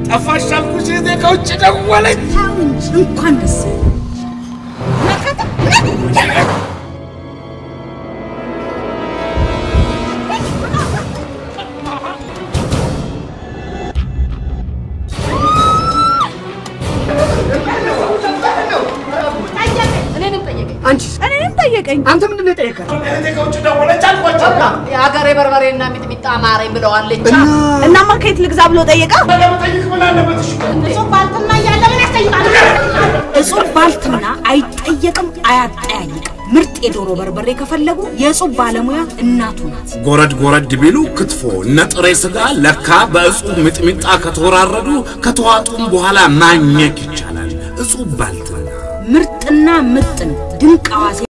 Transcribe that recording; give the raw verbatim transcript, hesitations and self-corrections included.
ጠፋሽ አልኩሽ እዚህ ከውጭ ደወለች እንኳን ደስ አንተ ምንድነው ጠየቀህ? እኔ ከውጭ ደወለች አልኳቸው። ያገሬ በርበሬና ሚጥሚጣ ማረኝ ብለዋለች። እናማ ከየት ልግዛ ብሎ ጠየቃ? ለመጠየቅ ምን አለበት? እሺ እሱ ባልትና ያለ ምን ያስጠይቃል? እሱ ባልትና አይጠየቅም አያጠያይቅም። ምርጥ የዶሮ በርበሬ ከፈለጉ የጾም ባለሙያ እናቱ ናት። ጎረድ ጎረድ ቢሉ ክትፎ ነጥሬ ስጋ ለካ በእጹብ ሚጥሚጣ ከተወራረዱ ከተዋጡም በኋላ ማኘክ ይቻላል። እጹብ ባልትና ምርጥና ምጥን ድንቅ አዋዜ